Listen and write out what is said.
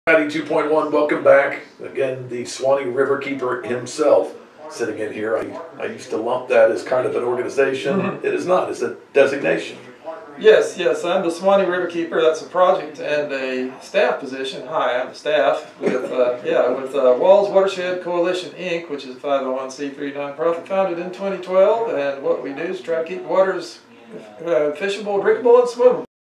92.1, welcome back. Again, the Suwannee Riverkeeper himself sitting in here. I used to lump that as kind of an organization. It is not, it's a designation. Yes, I'm the Suwannee Riverkeeper. That's a project and a staff position. Hi, I'm the staff with WWALS Watershed Coalition, Inc., which is a 501c3 nonprofit founded in 2012. And what we do is try to keep waters fishable, drinkable, and swimmable.